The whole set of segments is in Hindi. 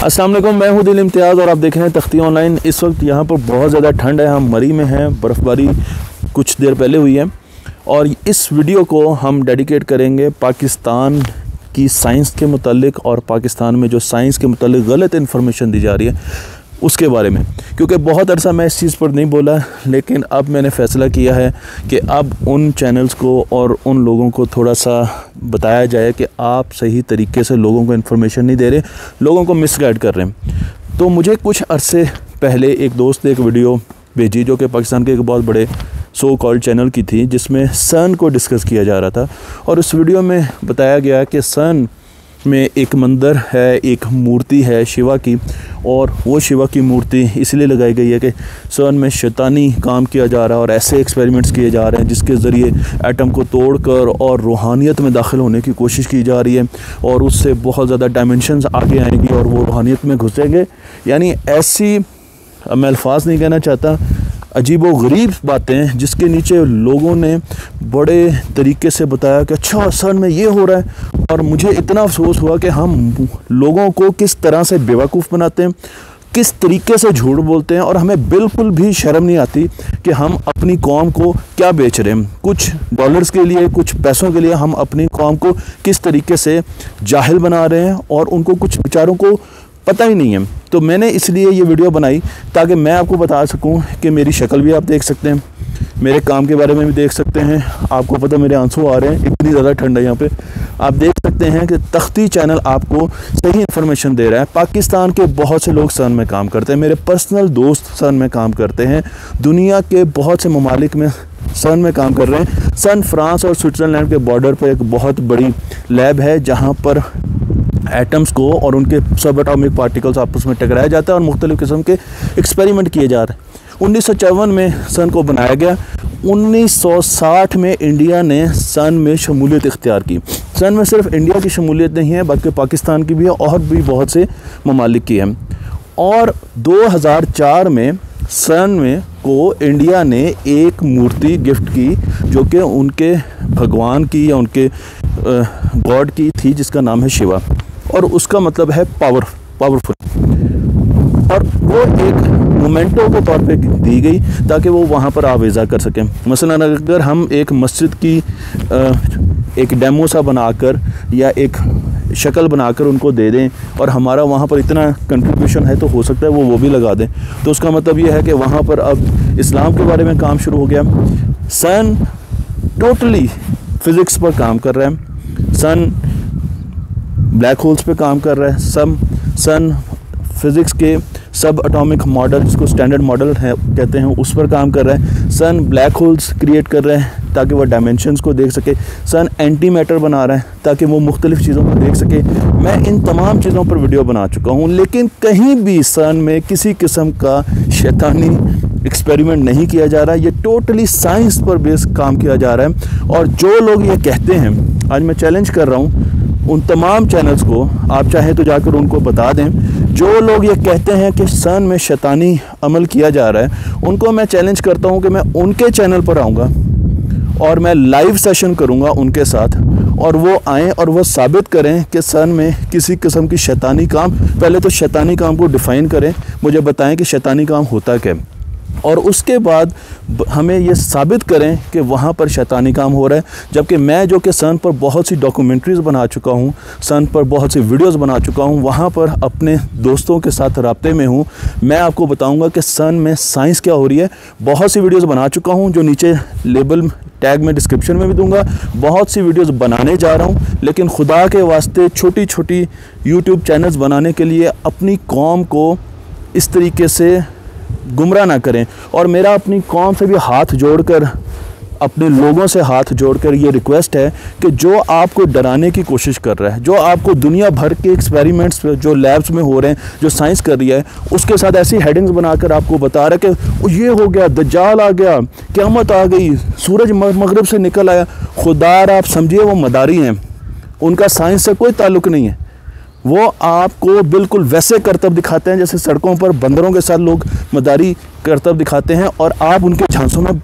अस्सलाम वालेकुम, मैं हूं दिल इम्तियाज़ और आप देख रहे हैं तख्ती ऑनलाइन। इस वक्त यहाँ पर बहुत ज़्यादा ठंड है, हम मरी में हैं, बर्फ़बारी कुछ देर पहले हुई है और इस वीडियो को हम डेडिकेट करेंगे पाकिस्तान की साइंस के मुतालिक और पाकिस्तान में जो साइंस के मुतालिक गलत इन्फॉर्मेशन दी जा रही है उसके बारे में, क्योंकि बहुत अरसा मैं इस चीज़ पर नहीं बोला, लेकिन अब मैंने फ़ैसला किया है कि अब उन चैनल्स को और उन लोगों को थोड़ा सा बताया जाए कि आप सही तरीके से लोगों को इन्फॉर्मेशन नहीं दे रहे, लोगों को मिसगाइड कर रहे हैं। तो मुझे कुछ अरसे पहले एक दोस्त ने एक वीडियो भेजी जो कि पाकिस्तान के एक बहुत बड़े सो कॉल्ड चैनल की थी, जिसमें सन को डिस्कस किया जा रहा था और उस वीडियो में बताया गया कि सन में एक मंदिर है, एक मूर्ति है शिवा की, और वो शिवा की मूर्ति इसलिए लगाई गई है कि सन में शैतानी काम किया जा रहा है और ऐसे एक्सपेरिमेंट्स किए जा रहे हैं जिसके ज़रिए एटम को तोड़कर और रूहानियत में दाखिल होने की कोशिश की जा रही है और उससे बहुत ज़्यादा डायमेंशंस आगे आएंगी और वो रूहानियत में घुसेंगे। यानी ऐसी, मैं अल्फाज नहीं कहना चाहता, अजीब व गरीब बातें जिसके नीचे लोगों ने बड़े तरीके से बताया कि अच्छा सन में ये हो रहा है, और मुझे इतना अफसोस हुआ कि हम लोगों को किस तरह से बेवकूफ़ बनाते हैं, किस तरीके से झूठ बोलते हैं और हमें बिल्कुल भी शर्म नहीं आती कि हम अपनी कौम को क्या बेच रहे हैं। कुछ डॉलर्स के लिए, कुछ पैसों के लिए हम अपनी कौम को किस तरीके से जाहिल बना रहे हैं और उनको कुछ बेचारों को पता ही नहीं है। तो मैंने इसलिए ये वीडियो बनाई ताकि मैं आपको बता सकूं कि मेरी शक्ल भी आप देख सकते हैं, मेरे काम के बारे में भी देख सकते हैं। आपको पता मेरे आंसू आ रहे हैं, इतनी ज़्यादा ठंड है यहाँ पे। आप देख सकते हैं कि तख्ती चैनल आपको सही इन्फॉर्मेशन दे रहा है। पाकिस्तान के बहुत से लोग सन में काम करते हैं, मेरे पर्सनल दोस्त सन में काम करते हैं, दुनिया के बहुत से ममालिक में सन में काम कर रहे हैं। सन फ्रांस और स्विट्ज़रलैंड के बॉर्डर पर एक बहुत बड़ी लैब है जहाँ पर एटम्स को और उनके सब एटॉमिक पार्टिकल्स आपस में टकराया जाता है और मुख्तलिफ़ किस्म के एक्सपेरिमेंट किए जा रहे हैं। 1954 में सन को बनाया गया। 1960 में इंडिया ने सन में शमूलियत इख्तियार की। सन में सिर्फ इंडिया की शमूलियत नहीं है बल्कि पाकिस्तान की भी है और भी बहुत से ममालिक की है। और 2004 में सन में को इंडिया ने एक मूर्ति गिफ्ट की जो कि उनके भगवान की या उनके गॉड की थी, जिसका नाम है शिवा, और उसका मतलब है पावरफुल, और वो एक मोमेंटो के तौर पे दी गई ताकि वो वहाँ पर आवेज़ा कर सकें। मसलन अगर हम एक मस्जिद की एक डेमो सा बनाकर या एक शक्ल बनाकर उनको दे दें और हमारा वहाँ पर इतना कंट्रीब्यूशन है तो हो सकता है वो भी लगा दें, तो उसका मतलब ये है कि वहाँ पर अब इस्लाम के बारे में काम शुरू हो गया। सन टोटली फ़िज़िक्स पर काम कर रहा है, सन ब्लैक होल्स पे काम कर रहा है, सन फिज़िक्स के सब एटॉमिक मॉडल, जिसको स्टैंडर्ड मॉडल है कहते हैं, उस पर काम कर रहा है। सन ब्लैक होल्स क्रिएट कर रहा है ताकि वो डायमेंशंस को देख सके। सन एंटी मैटर बना रहा है ताकि वो मुख्तलिफ़ चीज़ों को देख सके। मैं इन तमाम चीज़ों पर वीडियो बना चुका हूँ, लेकिन कहीं भी सन में किसी किस्म का शैतानी एक्सपेरिमेंट नहीं किया जा रहा है। ये टोटली साइंस पर बेस काम किया जा रहा है। और जो लोग ये कहते हैं, आज मैं चैलेंज कर रहा हूँ उन तमाम चैनल्स को, आप चाहें तो जाकर उनको बता दें, जो लोग ये कहते हैं कि सन में शैतानी अमल किया जा रहा है, उनको मैं चैलेंज करता हूं कि मैं उनके चैनल पर आऊँगा और मैं लाइव सेशन करूँगा उनके साथ, और वो आएँ और वो साबित करें कि सन में किसी किस्म की शैतानी काम, पहले तो शैतानी काम को डिफ़ाइन करें, मुझे बताएं कि शैतानी काम होता क्या, और उसके बाद हमें ये साबित करें कि वहाँ पर शैतानी काम हो रहा है। जबकि मैं जो कि सन पर बहुत सी डॉक्यूमेंट्रीज़ बना चुका हूँ, सन पर बहुत सी वीडियोस बना चुका हूँ, वहाँ पर अपने दोस्तों के साथ राब्ते में हूँ, मैं आपको बताऊँगा कि सन में साइंस क्या हो रही है। बहुत सी वीडियोस बना चुका हूँ जो नीचे लेबल टैग में डिस्क्रिप्शन में भी दूंगा। बहुत सी वीडियोस बनाने जा रहा हूँ, लेकिन खुदा के वास्ते छोटी छोटी यूट्यूब चैनल्स बनाने के लिए अपनी कौम को इस तरीके से गुमराह ना करें। और मेरा अपनी कौम से भी हाथ जोड़कर, अपने लोगों से हाथ जोड़कर ये रिक्वेस्ट है कि जो आपको डराने की कोशिश कर रहा है, जो आपको दुनिया भर के एक्सपेरिमेंट्स जो लैब्स में हो रहे हैं, जो साइंस कर रही है, उसके साथ ऐसी हेडिंग्स बनाकर आपको बता रहा है कि ये हो गया, दज्जाल आ गया, क़यामत आ गई, सूरज मगरिब से निकल आया, खुदार आप समझिए वो मदारी हैं, उनका साइंस से कोई ताल्लुक़ नहीं है। वो आपको बिल्कुल वैसे करतब दिखाते हैं जैसे सड़कों पर बंदरों के साथ लोग मदारी करतब दिखाते हैं, और आप उनके झांसों में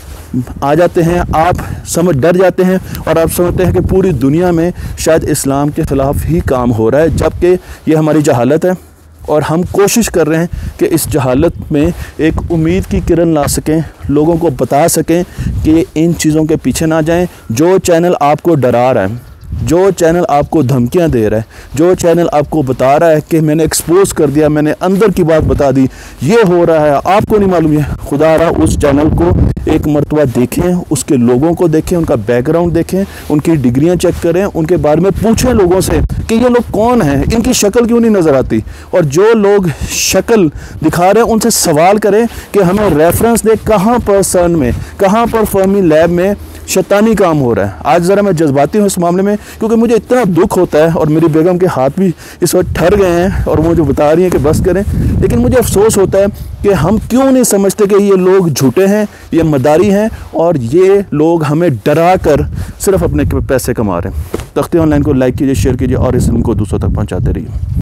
आ जाते हैं, आप समझ डर जाते हैं और आप समझते हैं कि पूरी दुनिया में शायद इस्लाम के ख़िलाफ़ ही काम हो रहा है, जबकि ये हमारी जहालत है। और हम कोशिश कर रहे हैं कि इस जहालत में एक उम्मीद की किरण ला सकें, लोगों को बता सकें कि इन चीज़ों के पीछे ना जाएं। जो चैनल आपको डरा रहा है, जो चैनल आपको धमकियां दे रहा है, जो चैनल आपको बता रहा है कि मैंने एक्सपोज कर दिया, मैंने अंदर की बात बता दी, ये हो रहा है, आपको नहीं मालूम है, खुदा रहा उस चैनल को एक मरतबा देखें, उसके लोगों को देखें, उनका बैकग्राउंड देखें, उनकी डिग्रियां चेक करें, उनके बारे में पूछें लोगों से कि ये लोग कौन हैं, इनकी शक्ल क्यों नहीं नज़र आती। और जो लोग शक्ल दिखा रहे हैं उनसे सवाल करें कि हमें रेफरेंस दे कहाँ पर सन में, कहाँ पर फर्मी लैब में शैतानी काम हो रहा है। आज ज़रा मैं जज्बाती हूँ इस मामले में, क्योंकि मुझे इतना दुख होता है और मेरी बेगम के हाथ भी इस वक्त ठहर गए हैं और मुझे बता रही हैं कि बस करें, लेकिन मुझे अफसोस होता है कि हम क्यों नहीं समझते कि ये लोग झूठे हैं, ये मदारी हैं और ये लोग हमें डरा कर सिर्फ अपने पैसे कमा रहे हैं। तख्ती ऑनलाइन को लाइक कीजिए, शेयर कीजिए और इस फिल्म को दूसरों तक पहुँचाते रहिए।